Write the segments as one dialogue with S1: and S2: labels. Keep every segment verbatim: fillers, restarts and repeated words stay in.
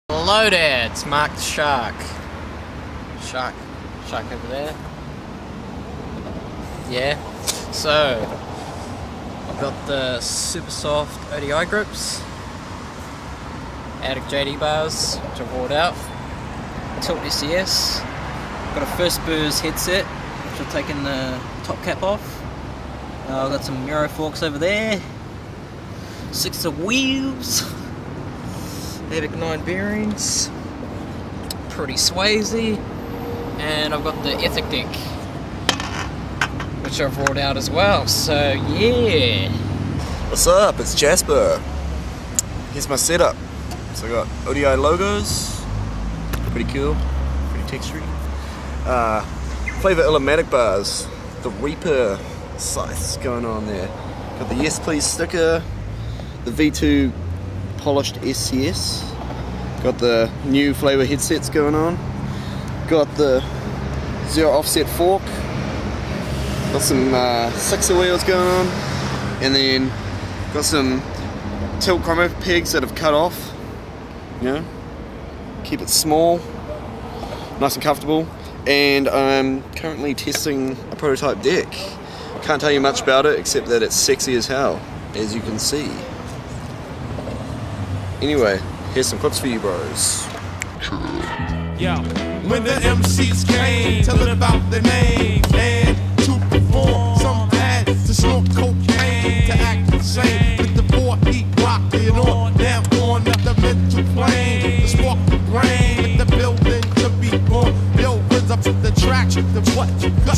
S1: Hello there, it's Mark the Shark. Shark, shark over there. Yeah, so I've got the super soft O D I grips, Abbott J D bars, which I've rolled out, tilt S C S, got a First Burrs headset, which I've taken the top cap off. Uh, I've got some Miro forks over there, six of wheels, Abbott nine bearings, pretty Swayze, and I've got the Ethic deck, which I've rolled out as well, so yeah.
S2: What's up, it's Jasper. Here's my setup. So I got O D I logos, pretty cool, pretty textury. Uh, Flavor Illmatic bars, the Reaper scythes going on there. Got the Yes Please sticker, the V two polished S C S. Got the new flavor headsets going on. Got the zero offset fork. Got some uh, sixer wheels going on, and then got some tilt chromo pegs that have cut off. You know, keep it small, nice and comfortable. And I'm currently testing a prototype deck. Can't tell you much about it except that it's sexy as hell, as you can see. Anyway, here's some clips for you bros.
S3: Yo, when the M Cs came, tell it about the name. And to perform, some had to snort cocaine to act insane. With the four heat rock, it on down on the mental plane. The spark the brain, with the building to be born. Yo, rhythm up to the track, the what you got.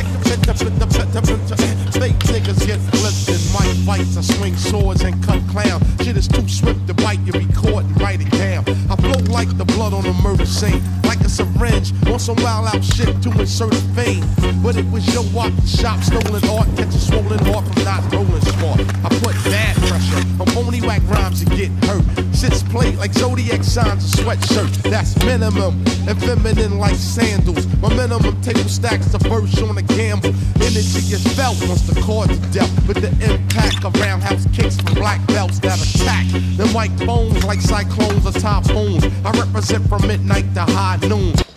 S3: State niggas get flipped and mic fights. I swing swords and cut clowns. Shit is too swift to bite, you record and write it down. I flow like the blood on a murder scene, like a syringe on some wild out shit to insert a vein. But it was your walk the shop, stolen art, catch a swollen heart from not rolling smart. I put bad pressure on only whack rhymes to get hurt. Sits played like zodiac signs, a sweatshirt. That's minimum and feminine like sandals. My minimum table stacks the verse on a gamble. Energy is felt once the chords are dealt. With the impact of roundhouse kicks from black belts that attack the mic bones like cyclones or typhoons. I represent from midnight to high noon.